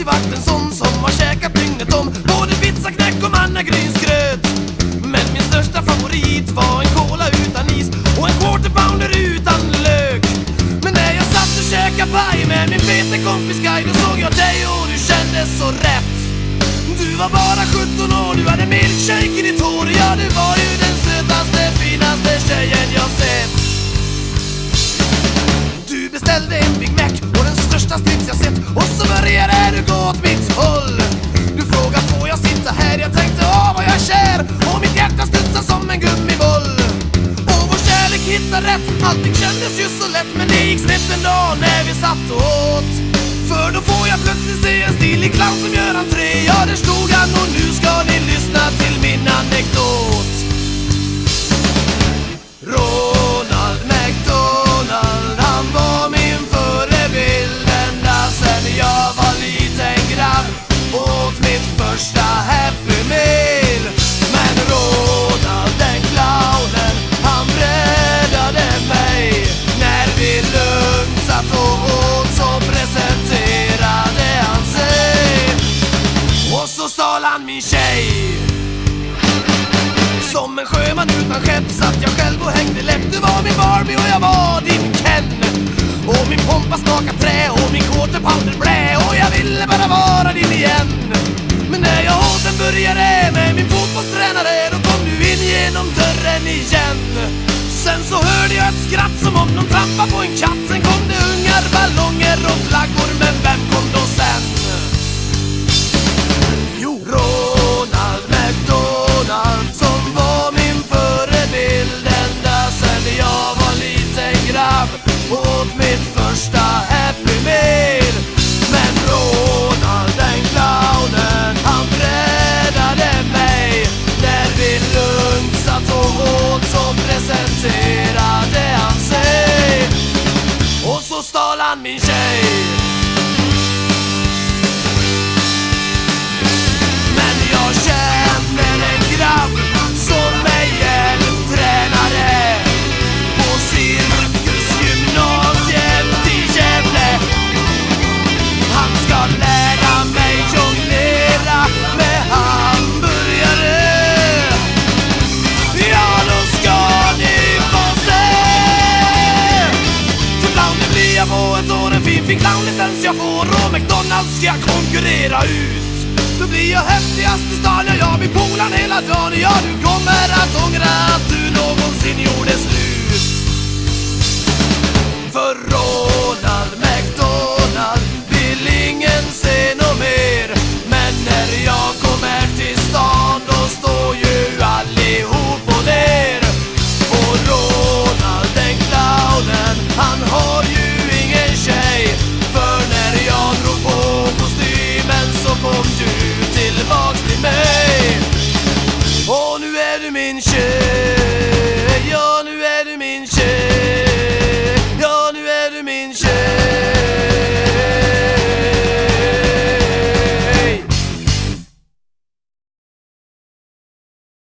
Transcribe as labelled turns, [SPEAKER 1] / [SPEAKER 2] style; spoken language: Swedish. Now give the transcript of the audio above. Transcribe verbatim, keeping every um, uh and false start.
[SPEAKER 1] alltid varit en sån som har käkat dygnet om både pizza, knäck och mannagrynsgröt. Men min största favorit var en cola utan is och en quarter pounder utan lök. Men när jag satt och käkade paj med min fete kompis Kaj, då såg jag dig och du kändes så rätt. Du var bara sjutton år, du hade milkshake i ditt hår. Ja, du var ju den sötaste, finaste tjejen jag sett. Du beställde en Big Mac och den största strips jag sett, och så började du gå åt mitt håll. Du frågade, får jag sitta här? Jag tänkte, åh vad jag är kär, och mitt hjärta studsade som en gummiboll. Och vår kärlek hittade rätt, allting kändes ju så lätt. Men det gick snett en dag när vi satt och åt, för då får jag plötsligt se en stilig clown som gör entré. Ja, där stod han och nu ska ni lyssna till min anekdot. Ronald McDonald, han var min förebild ända sen jag var liten grabb. Åt mitt första Happy Meal. Men Ronald den clownen, han räddade mig. När vi lugnt satt och åt så presenterade han sig, och så stal han min tjej. Som en sjöman utan skepp satt jag själv och hängde läpp. Du var min Barbie och jag var din Ken, och min pompa smakade trä och min quarter pounder blä, och jag ville bara vara din igen. Men när jag åt en burgare med min fotbollstränare, då kom du in genom dörren igen. Sen så hörde jag ett skratt som om någon trampade på en katt. Sen kom det ungar, ballonger och flaggor, men vem kom då sen? Jo, Ronald McDonald, som var min förebild ända sen jag var liten grabb. Åt mitt första Happy Meal. Men Ronald den clownen, han räddade mig. När vi lugnt satt och åt så presenterade han sig, och så stal han min tjej. Men jag känner en grabb som är hjälptränare på cirkusgymnasiet i Gävle. Han ska lära mig jonglera med hamburgare. Ja, då ska ni få se. För clownen blir jag på ett år, en fin fin clownlicens jag får, och McDonalds ska jag konkurrera ut. Då blir jag häftigast i stan, jag blir polaren hela dagen. Ja, du kommer att ångra